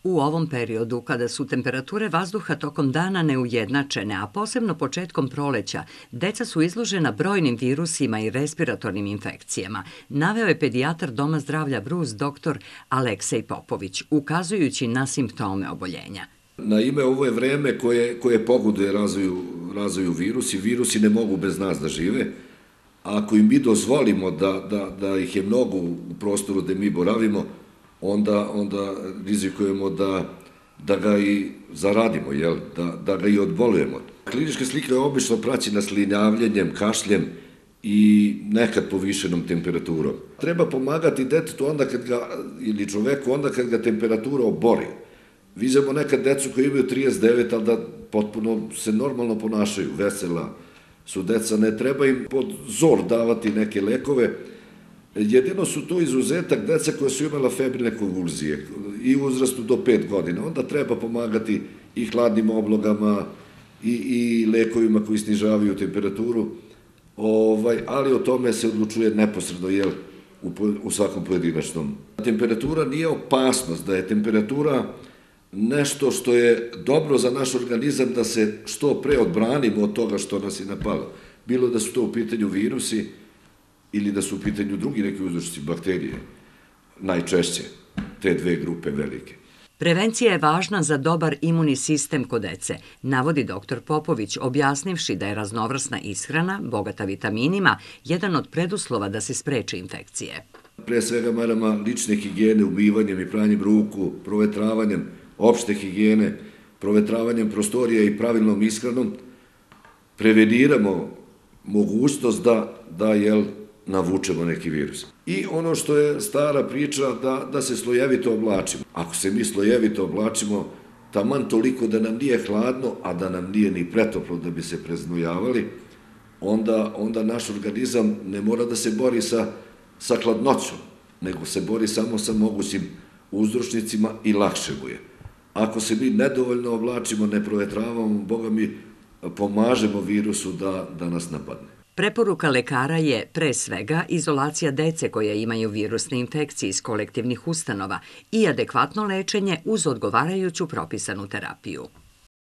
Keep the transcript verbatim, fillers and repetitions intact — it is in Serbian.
U ovom periodu, kada su temperature vazduha tokom dana neujednačene, a posebno početkom proleća, deca su izložena brojnim virusima i respiratornim infekcijama, naveo je pedijatar Doma zdravlja Brus doktor Aleksej Popović, ukazujući na simptome oboljenja. Naime, ovo je vreme koje, koje pogoduje razvoju, razvoju virusi. Virusi ne mogu bez nas da žive. Ako im mi dozvolimo da, da, da ih je mnogo u prostoru gde mi boravimo, onda, onda rizikujemo da, da ga i zaradimo, jel? Da, da ga i odbolujemo. Klinička slika je obično praćena slinjavljenjem, kašljem i nekad povišenom temperaturom. Treba pomagati detetu onda kad ga, ili čoveku onda kad ga temperatura obori. Vidimo nekad decu koji imaju trideset devet, ali da potpuno se normalno ponašaju, vesela su deca, ne treba im pod zor davati neke lekove. Jedino su tu izuzetak deca koja su imala febrine konvulzije i u uzrastu do pet godina. Onda treba pomagati i hladnim oblogama i, i lekovima koji snižavaju temperaturu, ovaj, ali o tome se odlučuje neposredno, jel, u, u svakom pojedinačnom. Temperatura nije opasnost, da je temperatura nešto što je dobro za naš organizam da se što pre odbranimo od toga što nas je napalo. Bilo da su to u pitanju virusi ili da su u pitanju drugi neki uzročnici, bakterije, najčešće te dve grupe velike. Prevencija je važna za dobar imunni sistem kod dece, navodi doktor Popović, objasnivši da je raznovrsna ishrana, bogata vitaminima, jedan od preduslova da se spreče infekcije. Pre svega merama lične higijene, umivanjem i pranjem ruku, provetravanjem, opšte higijene, provetravanjem prostorija i pravilnom ishranom, preveniramo mogućnost da, da jel, navučemo neki virus. I ono što je stara priča, da, da se slojevito oblačimo. Ako se mi slojevito oblačimo, taman toliko da nam nije hladno, a da nam nije ni pretoplo da bi se preznojavali, onda, onda naš organizam ne mora da se bori sa, sa hladnoćom, nego se bori samo sa mogućim uzročnicima i lakše mu je. Ako se mi nedovoljno oblačimo, ne provetravamo, Boga mi pomažemo virusu da, da nas napadne. Preporuka lekara je, pre svega, izolacija dece koje imaju virusne infekcije iz kolektivnih ustanova i adekvatno lečenje uz odgovarajuću propisanu terapiju.